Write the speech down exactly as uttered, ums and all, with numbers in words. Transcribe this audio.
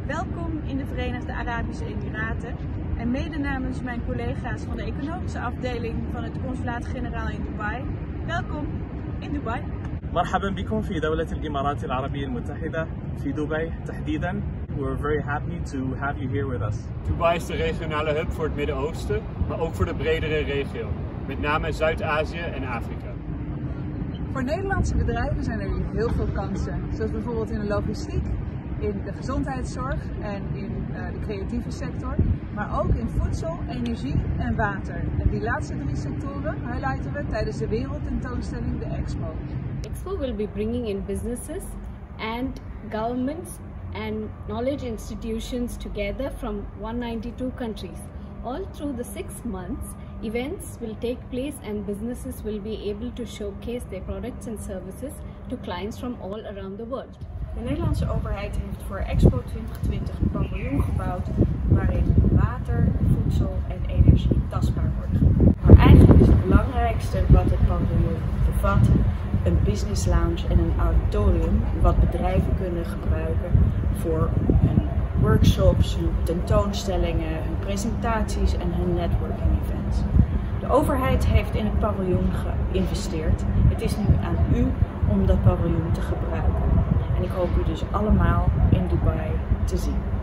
Welkom in de Verenigde Arabische Emiraten en mede namens mijn collega's van de economische afdeling van het consulaat-generaal in Dubai. Welkom in Dubai. مرحبا بكم في دولة الإمارات العربية المتحدة في دبي تحديدا. We're very happy to have you here with us. Dubai is de regionale hub voor het Midden-Oosten, maar ook voor de bredere regio, met name Zuid-Azië en Afrika. Voor Nederlandse bedrijven zijn er hier heel veel kansen, zoals bijvoorbeeld in de logistiek, in de gezondheidszorg en in uh, de creatieve sector, maar ook in voedsel, energie en water. En die laatste drie sectoren highlighten we tijdens de wereldtentoonstelling, de Expo. Expo will be bringing in businesses and governments and knowledge institutions together from one hundred ninety-two countries. All through the six months, events will take place and businesses will be able to showcase their products and services to clients from all around the world. De Nederlandse overheid heeft voor Expo twintig twintig een paviljoen gebouwd waarin water, voedsel en energie tastbaar worden. Maar eigenlijk is het belangrijkste wat het paviljoen bevat een business lounge en een auditorium wat bedrijven kunnen gebruiken voor hun workshops, hun tentoonstellingen, hun presentaties en hun networking events. De overheid heeft in het paviljoen geïnvesteerd. Het is nu aan u om dat paviljoen te gebruiken. En ik hoop u dus allemaal in Dubai te zien.